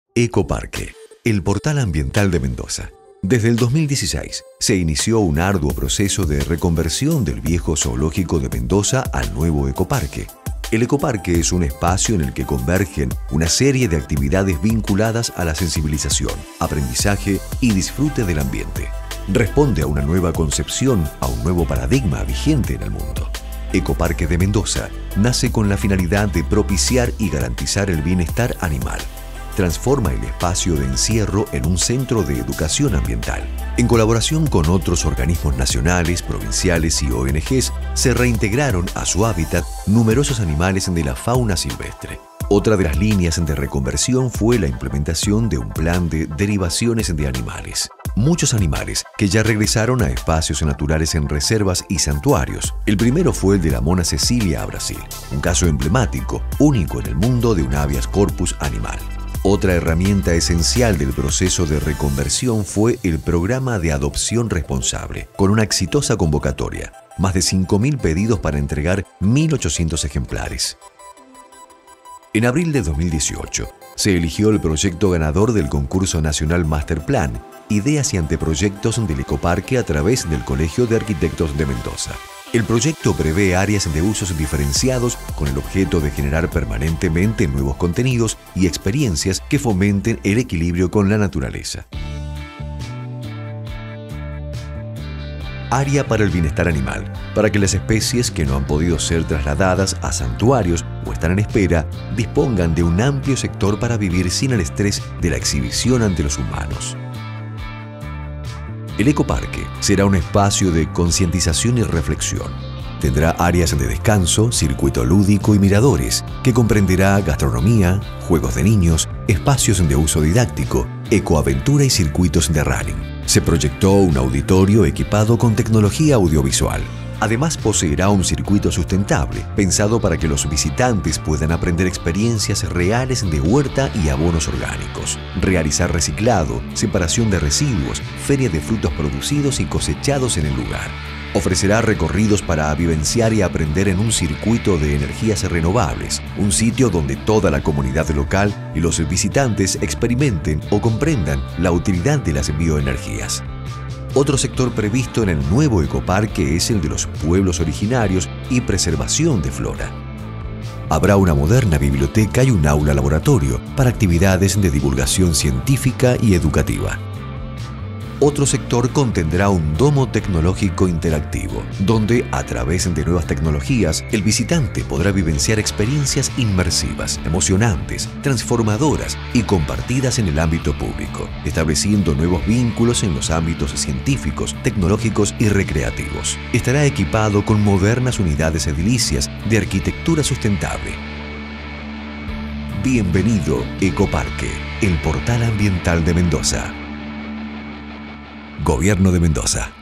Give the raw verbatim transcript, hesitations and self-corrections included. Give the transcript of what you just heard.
Ecoparque, el portal ambiental de Mendoza. Desde el dos mil dieciséis se inició un arduo proceso de reconversión del viejo zoológico de Mendoza al nuevo ecoparque. El ecoparque es un espacio en el que convergen una serie de actividades vinculadas a la sensibilización, aprendizaje y disfrute del ambiente. Responde a una nueva concepción, a un nuevo paradigma vigente en el mundo. Ecoparque de Mendoza nace con la finalidad de propiciar y garantizar el bienestar animal. Transforma el espacio de encierro en un centro de educación ambiental. En colaboración con otros organismos nacionales, provinciales y O N Ges, se reintegraron a su hábitat numerosos animales de la fauna silvestre. Otra de las líneas de reconversión fue la implementación de un plan de derivaciones de animales. Muchos animales que ya regresaron a espacios naturales en reservas y santuarios. El primero fue el de la mona Cecilia a Brasil, un caso emblemático, único en el mundo de un habeas corpus animal. Otra herramienta esencial del proceso de reconversión fue el programa de adopción responsable, con una exitosa convocatoria, más de cinco mil pedidos para entregar mil ochocientos ejemplares. En abril de dos mil dieciocho, se eligió el proyecto ganador del concurso nacional Master Plan, Ideas y Anteproyectos del Ecoparque a través del Colegio de Arquitectos de Mendoza. El proyecto prevé áreas de usos diferenciados con el objeto de generar permanentemente nuevos contenidos y experiencias que fomenten el equilibrio con la naturaleza. Área para el bienestar animal, para que las especies que no han podido ser trasladadas a santuarios o están en espera dispongan de un amplio sector para vivir sin el estrés de la exhibición ante los humanos. El ecoparque será un espacio de concientización y reflexión. Tendrá áreas de descanso, circuito lúdico y miradores, que comprenderá gastronomía, juegos de niños, espacios de uso didáctico, ecoaventura y circuitos de running. Se proyectó un auditorio equipado con tecnología audiovisual. Además, poseerá un circuito sustentable, pensado para que los visitantes puedan aprender experiencias reales de huerta y abonos orgánicos, realizar reciclado, separación de residuos, feria de frutos producidos y cosechados en el lugar. Ofrecerá recorridos para vivenciar y aprender en un circuito de energías renovables, un sitio donde toda la comunidad local y los visitantes experimenten o comprendan la utilidad de las bioenergías. Otro sector previsto en el nuevo ecoparque es el de los pueblos originarios y preservación de flora. Habrá una moderna biblioteca y un aula laboratorio para actividades de divulgación científica y educativa. Otro sector contendrá un domo tecnológico interactivo, donde, a través de nuevas tecnologías, el visitante podrá vivenciar experiencias inmersivas, emocionantes, transformadoras y compartidas en el ámbito público, estableciendo nuevos vínculos en los ámbitos científicos, tecnológicos y recreativos. Estará equipado con modernas unidades edilicias de arquitectura sustentable. Bienvenido Ecoparque, el portal ambiental de Mendoza. Gobierno de Mendoza.